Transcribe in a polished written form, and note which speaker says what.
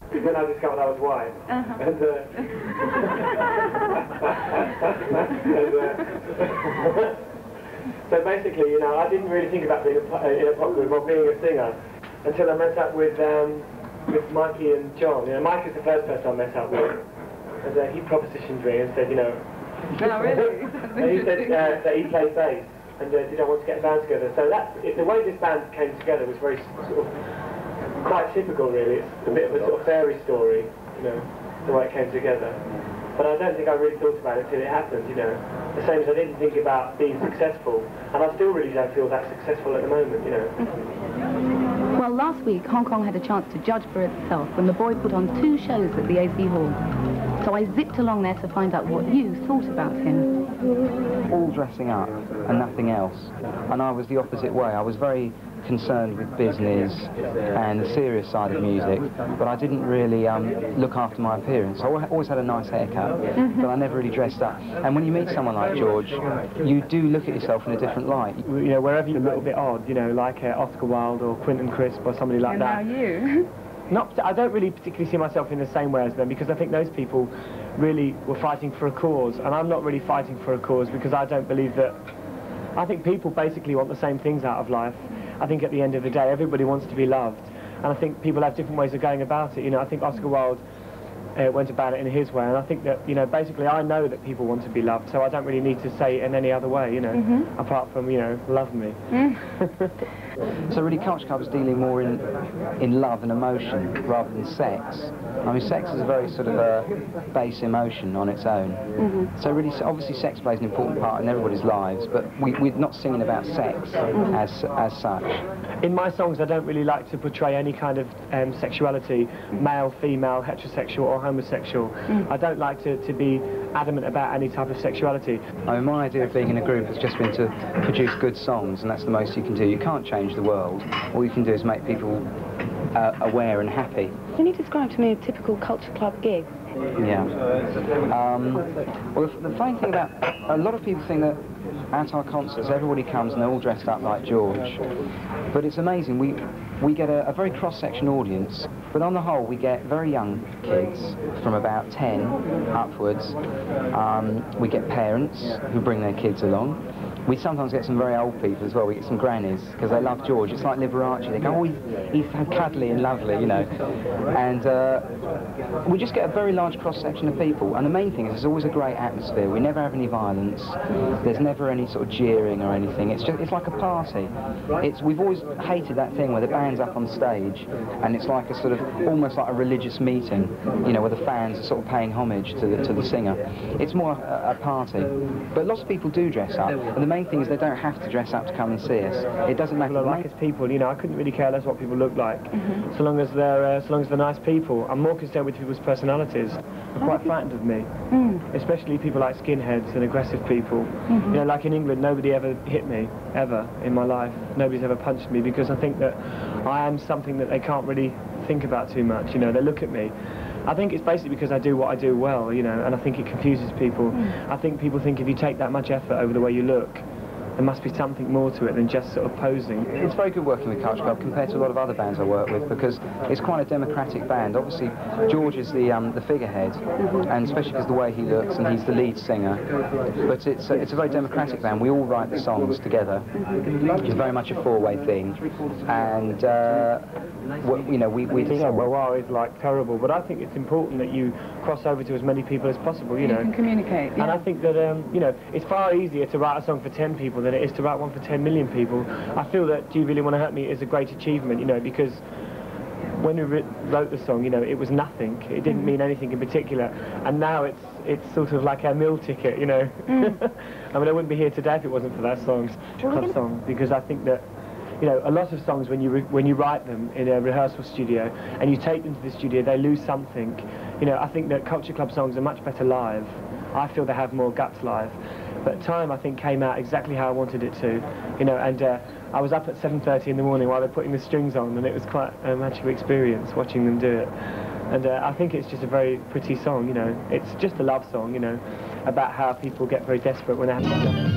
Speaker 1: is when I discovered I was white. And, so basically, you know, I didn't really think about being in a pop group or being a singer until I met up with Mikey and John. You know, Mike is the first person I met up with, and he propositioned me and said, you know,
Speaker 2: oh really?
Speaker 1: And he said that he played bass, and did I want to get a band together. So the way this band came together was very sort of quite typical, really. It's a bit of a sort of fairy story, you know, the way it came together. But I don't think I really thought about it till it happened, you know. The same as I didn't think about being successful, and I still really don't feel that successful at the moment, you know.
Speaker 3: Well, last week, Hong Kong had a chance to judge for itself when the boy put on 2 shows at the AC Hall. So I zipped along there to find out what you thought about him.
Speaker 4: All dressing up and nothing else. And I was the opposite way. I was very concerned with business and the serious side of music, but I didn't really look after my appearance. I always had a nice haircut, but I never really dressed up. And when you meet someone like George, you do look at yourself in a different light.
Speaker 1: You know, wherever you're a little bit odd, you know, like Oscar Wilde or Quentin Crisp or somebody like that.
Speaker 2: And now you.
Speaker 1: I don't really particularly see myself in the same way as them, because I think those people really were fighting for a cause, and I'm not really fighting for a cause because I don't believe that. I think people basically want the same things out of life. I think at the end of the day, everybody wants to be loved, and I think people have different ways of going about it. You know, I think Oscar Wilde went about it in his way, and I think that, you know, basically I know that people want to be loved, so I don't really need to say it in any other way, you know, apart from, you know, love me.
Speaker 4: So really Culture Club is dealing more in love and emotion rather than sex. I mean, sex is a very sort of a base emotion on its own. So really, obviously sex plays an important part in everybody's lives, but we're not singing about sex as such.
Speaker 1: In my songs, I don't really like to portray any kind of sexuality, male, female, heterosexual or homosexual. I don't like to be adamant about any type of sexuality.
Speaker 4: I mean, my idea of being in a group has just been to produce good songs, and that's the most you can do. You can't change the world. All you can do is make people aware and happy.
Speaker 3: Can you describe to me a typical Culture Club gig?
Speaker 4: Yeah. Well, the funny thing about a lot of people think that at our concerts everybody comes and they're all dressed up like George, but it's amazing. We get a very cross-section audience, but on the whole we get very young kids from about 10 upwards. We get parents who bring their kids along. We sometimes get some very old people as well. We get some grannies, because they love George. It's like Liberace. They go, oh, he's so cuddly and lovely, you know. And we just get a very large cross-section of people. And the main thing is there's always a great atmosphere. We never have any violence. There's never any sort of jeering or anything. It's like a party. We've always hated that thing where the band's up on stage and it's like a sort of, almost like a religious meeting, you know, where the fans are sort of paying homage to the singer. It's more a party. But lots of people do dress up. And the main thing is they don't have to dress up to come and see us. It doesn't matter.
Speaker 1: People are like as people, you know. I couldn't really care less what people look like, so long as they're nice people. I'm more concerned with people's personalities. They're quite frightened of me, especially people like skinheads and aggressive people. You know, like in England, nobody ever hit me ever in my life. Nobody's ever punched me, because I think that I am something that they can't really think about too much. You know, they look at me. I think it's basically because I do what I do well, you know, and I think it confuses people. I think people think if you take that much effort over the way you look, there must be something more to it than just sort of posing.
Speaker 4: It's very good working with Culture Club compared to a lot of other bands I work with, because it's quite a democratic band. Obviously, George is the figurehead, and especially because the way he looks, and he's the lead singer. But it's a very democratic band. We all write the songs together. It's very much a four-way thing, and you know, we
Speaker 1: think wow is like terrible, but I think it's important that you cross over to as many people as possible. You know,
Speaker 2: can communicate. Yeah.
Speaker 1: And I think that you know, it's far easier to write a song for 10 people than it is to write one for 10 million people. I feel that Do You Really Want to Hurt Me is a great achievement, you know, because when we wrote the song, you know, it was nothing. It didn't mean anything in particular, and now it's sort of like a meal ticket, you know. I mean, I wouldn't be here today if it wasn't for that song, because I think that, you know, a lot of songs, when you write them in a rehearsal studio and you take them to the studio, they lose something. You know, I think that Culture Club songs are much better live. I feel they have more guts live. But Time, I think, came out exactly how I wanted it to, you know, and I was up at 7:30 in the morning while they're putting the strings on, and it was quite a magical experience watching them do it. And I think it's just a very pretty song, you know. It's just a love song, you know, about how people get very desperate when they have to